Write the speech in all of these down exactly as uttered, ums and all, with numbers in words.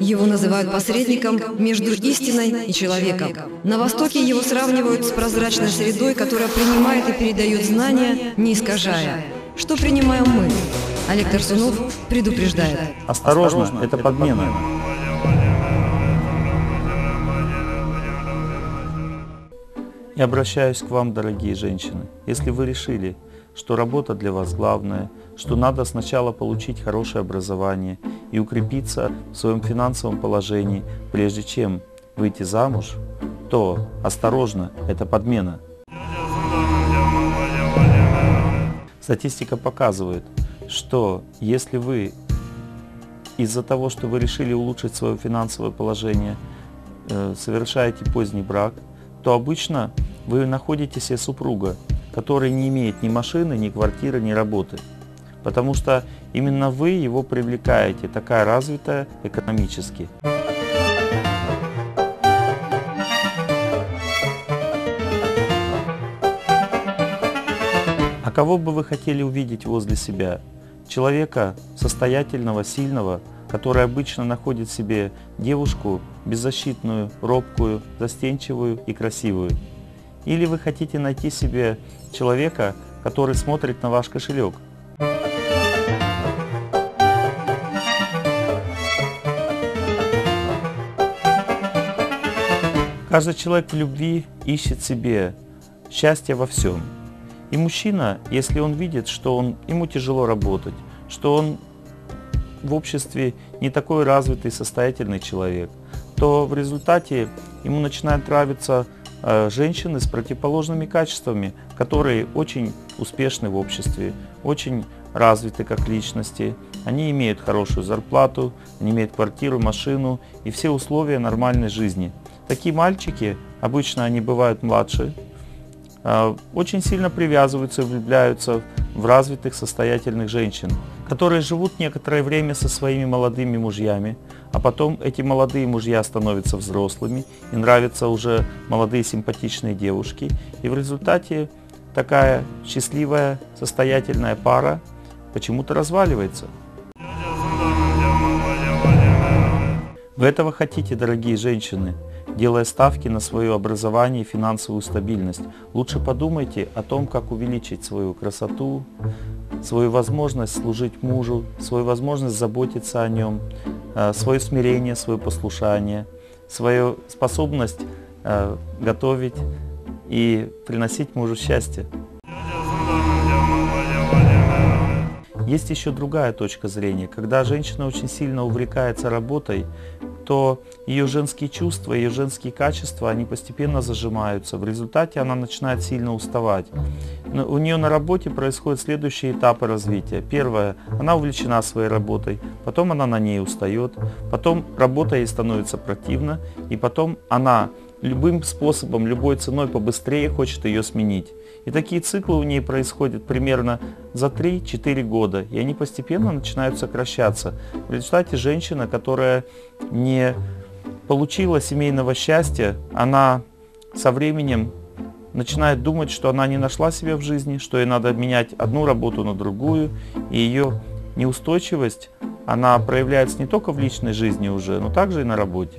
Его называют посредником между истиной и человеком. На Востоке его сравнивают с прозрачной средой, которая принимает и передает знания, не искажая. Что принимаем мы? Олег Тарсунов предупреждает. Осторожно, это подмена. Я обращаюсь к вам, дорогие женщины. Если вы решили, что работа для вас главная, что надо сначала получить хорошее образование и укрепиться в своем финансовом положении, прежде чем выйти замуж, то осторожно, это подмена. Статистика показывает, что если вы из-за того, что вы решили улучшить свое финансовое положение, совершаете поздний брак, то обычно вы находите себе супруга, который не имеет ни машины, ни квартиры, ни работы. Потому что именно вы его привлекаете, такая развитая экономически. А кого бы вы хотели увидеть возле себя? Человека состоятельного, сильного, который обычно находит в себе девушку беззащитную, робкую, застенчивую и красивую? Или вы хотите найти себе человека, который смотрит на ваш кошелек? Каждый человек в любви ищет себе счастье во всем. И мужчина, если он видит, что он, ему тяжело работать, что он в обществе не такой развитый, состоятельный человек, то в результате ему начинают нравиться э, женщины с противоположными качествами, которые очень успешны в обществе, очень развиты как личности. Они имеют хорошую зарплату, они имеют квартиру, машину и все условия нормальной жизни. Такие мальчики, обычно они бывают младше, очень сильно привязываются и влюбляются в развитых, состоятельных женщин, которые живут некоторое время со своими молодыми мужьями, а потом эти молодые мужья становятся взрослыми, и нравятся уже молодые симпатичные девушки, и в результате такая счастливая, состоятельная пара почему-то разваливается. Вы этого хотите, дорогие женщины? Делая ставки на свое образование и финансовую стабильность, лучше подумайте о том, как увеличить свою красоту, свою возможность служить мужу, свою возможность заботиться о нем, свое смирение, свое послушание, свою способность готовить и приносить мужу счастье. Есть еще другая точка зрения. Когда женщина очень сильно увлекается работой, то ее женские чувства, ее женские качества, они постепенно зажимаются. В результате она начинает сильно уставать. Но у нее на работе происходят следующие этапы развития. Первое, она увлечена своей работой, потом она на ней устает, потом работа ей становится противна, и потом она любым способом, любой ценой побыстрее хочет ее сменить. И такие циклы у нее происходят примерно за три-четыре года, и они постепенно начинают сокращаться. В результате женщина, которая не получила семейного счастья, она со временем начинает думать, что она не нашла себя в жизни, что ей надо менять одну работу на другую, и ее неустойчивость, она проявляется не только в личной жизни уже, но также и на работе.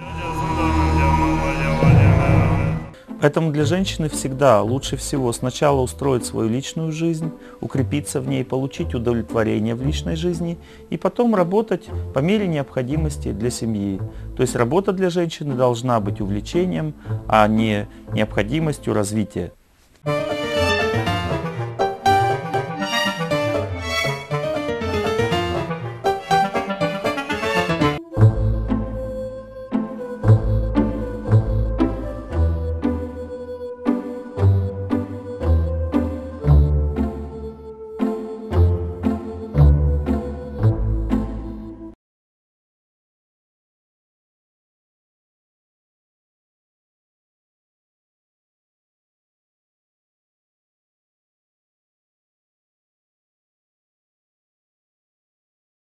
Поэтому для женщины всегда лучше всего сначала устроить свою личную жизнь, укрепиться в ней, получить удовлетворение в личной жизни и потом работать по мере необходимости для семьи. То есть работа для женщины должна быть увлечением, а не необходимостью развития.